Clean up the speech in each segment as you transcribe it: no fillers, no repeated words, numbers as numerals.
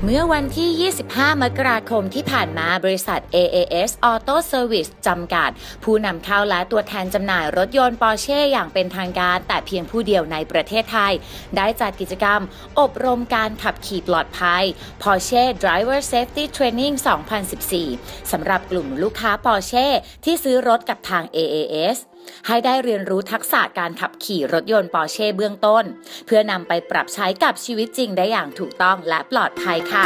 เมื่อวันที่ 25 มกราคมที่ผ่านมาบริษัท AAS Auto Service จำกัดผู้นำเข้าและตัวแทนจำหน่ายรถยนต์ Porsche อย่างเป็นทางการแต่เพียงผู้เดียวในประเทศไทยได้จัดกิจกรรมอบรมการขับขี่ปลอดภัย Porsche Driver Safety Training 2014 สำหรับกลุ่มลูกค้า Porsche ที่ซื้อรถกับทาง AASให้ได้เรียนรู้ทักษะการขับขี่รถยนต์ Porsche เบื้องต้นเพื่อนำไปปรับใช้กับชีวิตจริงได้อย่างถูกต้องและปลอดภัยค่ะ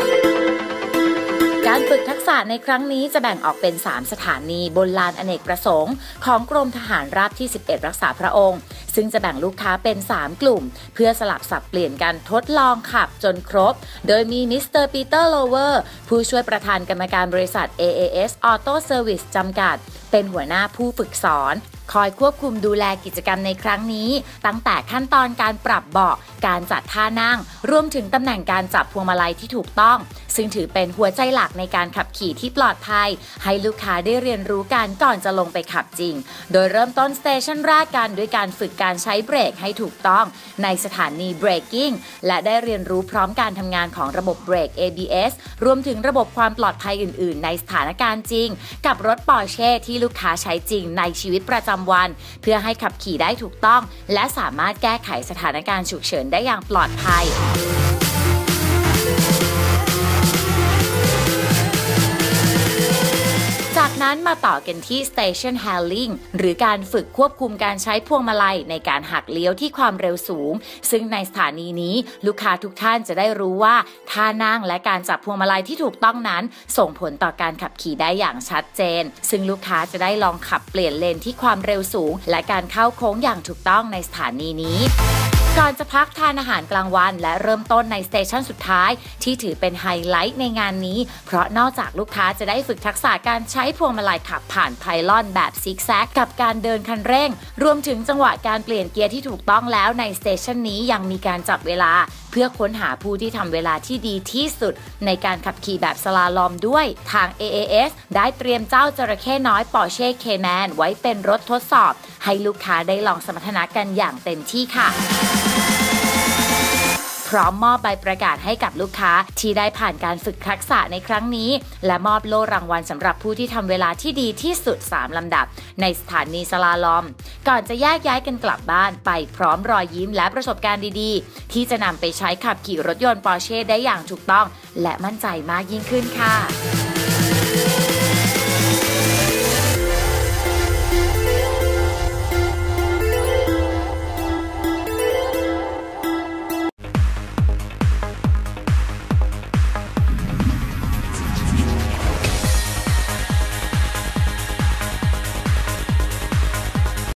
การฝึกทักษะในครั้งนี้จะแบ่งออกเป็น 3 สถานีบนลานอเนกประสงค์ของกรมทหารราบที่ 11 รักษาพระองค์ซึ่งจะแบ่งลูกค้าเป็น 3 กลุ่มเพื่อสลับสับเปลี่ยนกันทดลองขับจนครบโดยมีมิสเตอร์ปีเตอร์โลเวอร์ผู้ช่วยประธานกรรมการบริษัท AAS Auto Service จำกัดเป็นหัวหน้าผู้ฝึกสอนคอยควบคุมดูแลกิจกรรมในครั้งนี้ตั้งแต่ขั้นตอนการปรับเบาะการจัดท่านั่งรวมถึงตำแหน่งการจับพวงมาลัยที่ถูกต้องซึ่งถือเป็นหัวใจหลักในการขับขี่ที่ปลอดภัยให้ลูกค้าได้เรียนรู้กันก่อนจะลงไปขับจริงโดยเริ่มต้นสเตชันแรกกันด้วยการฝึกการใช้เบรกให้ถูกต้องในสถานีเบรกกิ้งและได้เรียนรู้พร้อมการทำงานของระบบเบรก ABS รวมถึงระบบความปลอดภัยอื่นๆในสถานการณ์จริงกับรถ Porsche ที่ลูกค้าใช้จริงในชีวิตประจำวันเพื่อให้ขับขี่ได้ถูกต้องและสามารถแก้ไขสถานการณ์ฉุกเฉินได้อย่างปลอดภัยจากนั้นมาต่อกันที่ Station Handling หรือการฝึกควบคุมการใช้พวงมาลัยในการหักเลี้ยวที่ความเร็วสูงซึ่งในสถานีนี้ลูกค้าทุกท่านจะได้รู้ว่าท่านั่งและการจับพวงมาลัยที่ถูกต้องนั้นส่งผลต่อการขับขี่ได้อย่างชัดเจนซึ่งลูกค้าจะได้ลองขับเปลี่ยนเลนที่ความเร็วสูงและการเข้าโค้งอย่างถูกต้องในสถานีนี้ก่อนจะพักทานอาหารกลางวันและเริ่มต้นในสเตชันสุดท้ายที่ถือเป็นไฮไลท์ในงานนี้เพราะนอกจากลูกค้าจะได้ฝึกทักษะการใช้พวงมาลัยขับผ่านไพลอนแบบซิกแซกกับการเดินคันเร่งรวมถึงจังหวะการเปลี่ยนเกียร์ที่ถูกต้องแล้วในสเตชันนี้ยังมีการจับเวลาเพื่อค้นหาผู้ที่ทำเวลาที่ดีที่สุดในการขับขี่แบบสลาลอมด้วยทาง AAS ได้เตรียมเจ้าจระเข้น้อย Porsche Cayman ไว้เป็นรถทดสอบให้ลูกค้าได้ลองสมรรถนะกันอย่างเต็มที่ค่ะพร้อมมอบใบประกาศให้กับลูกค้าที่ได้ผ่านการฝึกทักษะในครั้งนี้และมอบโล่รางวัลสำหรับผู้ที่ทำเวลาที่ดีที่สุด3ลำดับในสถานีสลาลอมก่อนจะแยกย้ายกันกลับบ้านไปพร้อมรอยยิ้มและประสบการณ์ดีๆที่จะนำไปใช้ขับขี่รถยนต์ Porsche ได้อย่างถูกต้องและมั่นใจมากยิ่งขึ้นค่ะ